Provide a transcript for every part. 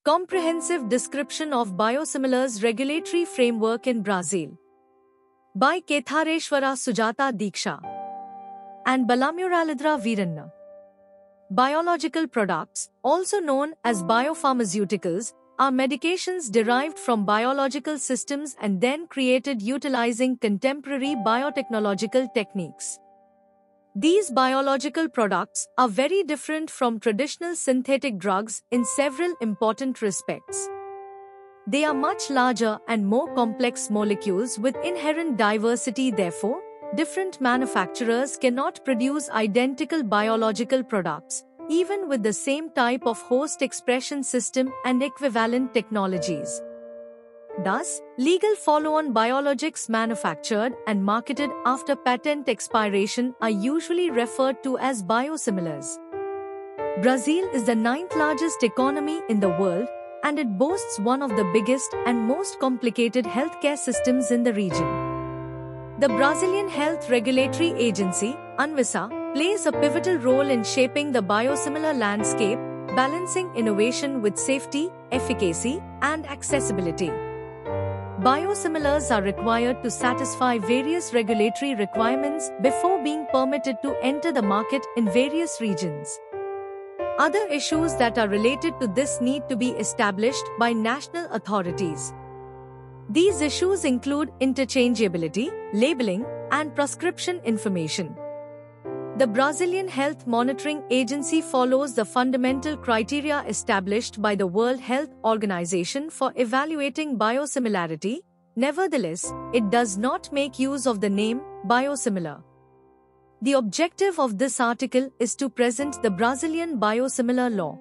Comprehensive Description of Biosimilars Regulatory Framework in Brazil by Kethareshwara Sujata Diksha and Balamuralidra Veeranna. Biological products, also known as biopharmaceuticals, are medications derived from biological systems and then created utilizing contemporary biotechnological techniques. These biological products are very different from traditional synthetic drugs in several important respects. They are much larger and more complex molecules with inherent diversity. Therefore, different manufacturers cannot produce identical biological products, even with the same type of host expression system and equivalent technologies. Thus, legal follow-on biologics manufactured and marketed after patent expiration are usually referred to as biosimilars. Brazil is the 9th largest economy in the world, and it boasts one of the biggest and most complicated healthcare systems in the region. The Brazilian Health Regulatory Agency, ANVISA, plays a pivotal role in shaping the biosimilar landscape, balancing innovation with safety, efficacy, and accessibility. Biosimilars are required to satisfy various regulatory requirements before being permitted to enter the market in various regions. Other issues that are related to this need to be established by national authorities. These issues include interchangeability, labeling, and prescription information. The Brazilian Health Monitoring Agency follows the fundamental criteria established by the World Health Organization for evaluating biosimilarity. Nevertheless, it does not make use of the name biosimilar. The objective of this article is to present the Brazilian biosimilar law.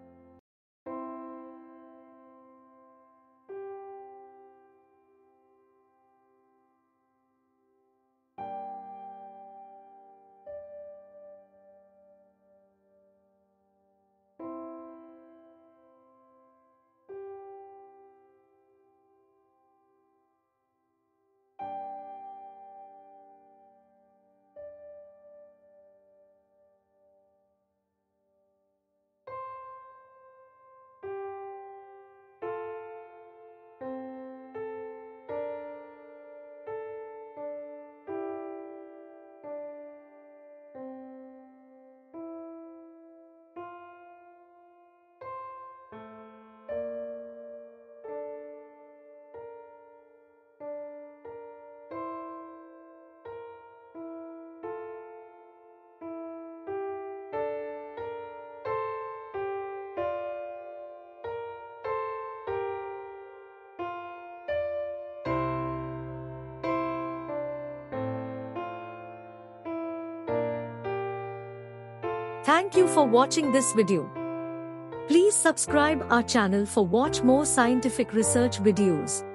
Thank you for watching this video. Please subscribe our channel for watch more scientific research videos.